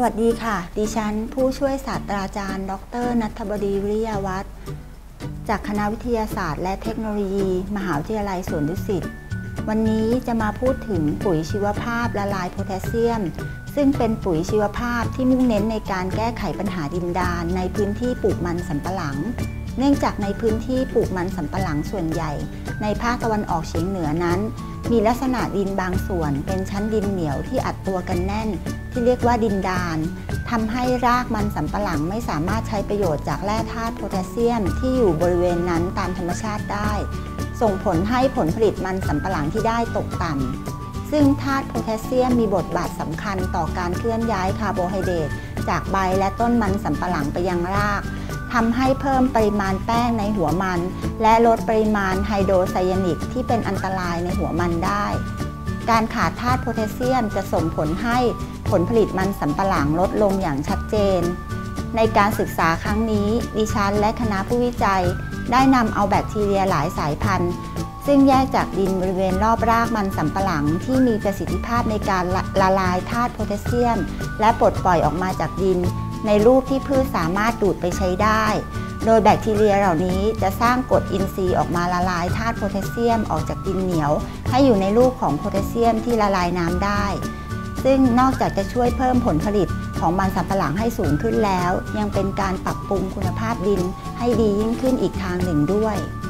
วัสดีค่ะดิฉันผู้ช่วยศาสตราจารย์ดร.ณัฐบดีวิริยาวัฒน์จากคณะวิทยาศาสตร์และเทคโนโลยีมหาวิทยาลัยสวนดุสิตวันนี้จะมาพูดถึงปุ๋ยชีวภาพละลายโพแทสเซียมซึ่งเป็นปุ๋ยชีวภาพที่มุ่งเน้นในการแก้ไขปัญหาดินดานในพื้นที่ปลูกมันสำปะหลังเนื่องจากในพื้นที่ปลูกมันสำปะหลังส่วนใหญ่ในภาคตะวันออกเฉียงเหนือนั้นมีลักษณะดินบางส่วนเป็นชั้นดินเหนียวที่อัดตัวกันแน่นที่เรียกว่าดินดานทำให้รากมันสำปะหลังไม่สามารถใช้ประโยชน์จากแร่ธาตุโพแทสเซียมที่อยู่บริเวณนั้นตามธรรมชาติได้ส่งผลให้ผลผลิตมันสำปะหลังที่ได้ตกต่ำซึ่งธาตุโพแทสเซียมมีบทบาทสำคัญต่อการเคลื่อนย้ายคาร์โบไฮเดรตจากใบและต้นมันสำปะหลังไปยังรากทำให้เพิ่มปริมาณแป้งในหัวมันและลดปริมาณไฮโดรไซยานิกที่เป็นอันตรายในหัวมันได้การขาดธาตุโพแทสเซียมจะส่งผลให้ผลผลิตมันสำปะหลังลดลงอย่างชัดเจนในการศึกษาครั้งนี้ดิฉันและคณะผู้วิจัยได้นำเอาแบคทีเรียหลายสายพันธุ์ซึ่งแยกจากดินบริเวณรอบรากมันสำปะหลังที่มีประสิทธิภาพในการละลายธาตุโพแทสเซียมและปลดปล่อยออกมาจากดินในรูปที่พืชสามารถดูดไปใช้ได้โดยแบคทีเรียเหล่านี้จะสร้างกรดอินทรีย์ออกมาละลายธาตุโพแทสเซียมออกจากดินเหนียวให้อยู่ในรูปของโพแทสเซียมที่ละลายน้ำได้ซึ่งนอกจากจะช่วยเพิ่มผลผลิตของมันสำปะหลังให้สูงขึ้นแล้วยังเป็นการปรับปรุงคุณภาพดินให้ดียิ่งขึ้นอีกทางหนึ่งด้วย